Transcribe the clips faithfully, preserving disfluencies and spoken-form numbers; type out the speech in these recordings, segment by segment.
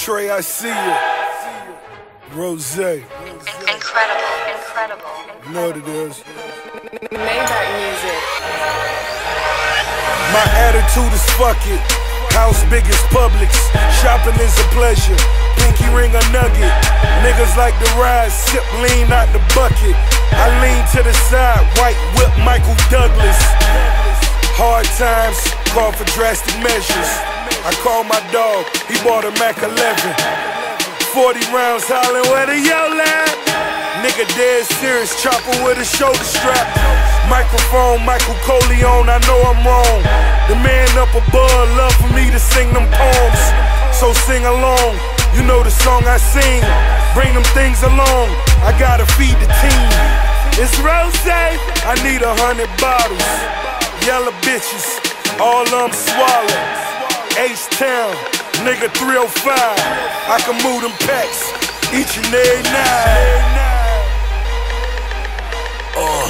Trey, I see you. Rose. Incredible, incredible. You know what it is. Maybach music. My attitude is fuck it. House big as Publix. Shopping is a pleasure. Pinky ring a nugget. Niggas like to ride, sip lean out the bucket. I lean to the side, white whip Michael Douglas. Hard times call for drastic measures. I call my dog, he bought a Mac eleven. forty rounds hollering, where the yell at? Nigga dead serious, chopper with a shoulder strap. Microphone, Michael Corleone, I know I'm wrong. The man up above love for me to sing them poems. So sing along, you know the song I sing. Bring them things along, I gotta feed the team. It's Rose, I need a hundred bottles. Yellow bitches, all of them swallow. H-Town, nigga three oh five. I can move them packs each and every night. Uh,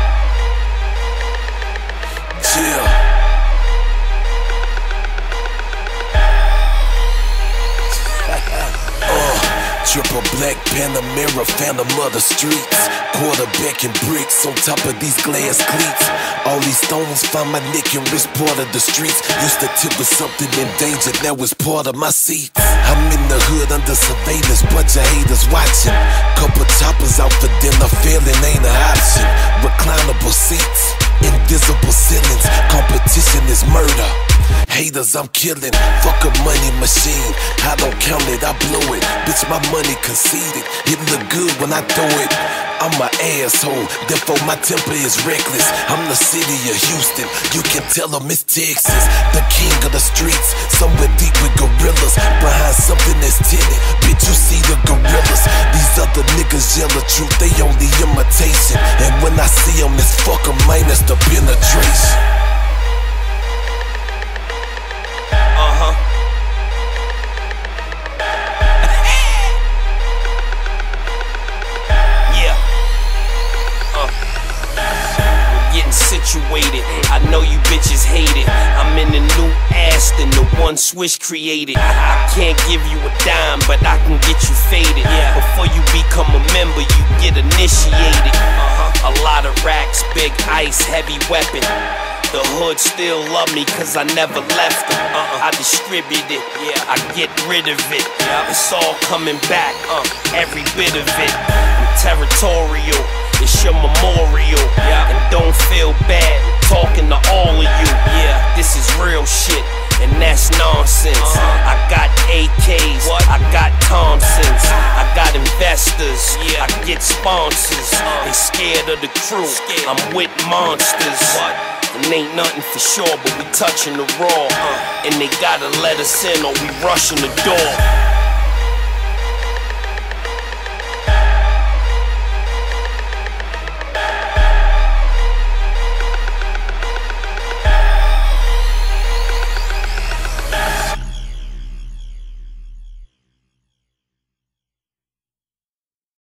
yeah. uh, Triple black Panamera, phantom of the streets. Quarterback and bricks on top of these glass cleats. All these stones find my neck and wrist, part of the streets. Used to tip with something endangered, now it's part of my seats. I'm in the hood under surveillance, bunch of haters watching. Couple choppers out for dinner, failing ain't an option. Reclinable seats, invisible ceilings. Competition is murder. Haters I'm killing, fuck a money machine. I don't count it, I blow it. Bitch, my money conceded. It look good when I throw it. I'm an asshole, therefore my temper is reckless. I'm the city of Houston, you can tell them it's Texas. The king of the streets, somewhere deep with gorillas. Behind something that's tinted, bitch you see the gorillas. These other niggas yell the truth, they only imitation. And when I see them it's fuck 'em minus the penetration. Uh-huh. Situated, I know you bitches hate it. I'm in the new Aston, the one Swish created. I can't give you a dime, but I can get you faded. Before you become a member, you get initiated. A lot of racks, big ice, heavy weapon. The hood still love me cause I never left them. uh-uh. I distribute it, yeah. I get rid of it. Yeah. It's all coming back, uh, every bit of it. I'm territorial, it's your memorial. Yeah. And don't feel bad talking to all of you. Yeah. This is real shit, and that's nonsense. uh-huh. I got A Ks, what? I got Thompsons. I got investors, yeah. I get sponsors. uh. They scared of the crew, scared. I'm with monsters. What? And ain't nothing for sure, but we touching the raw. uh, And they gotta let us in or we rushing the door.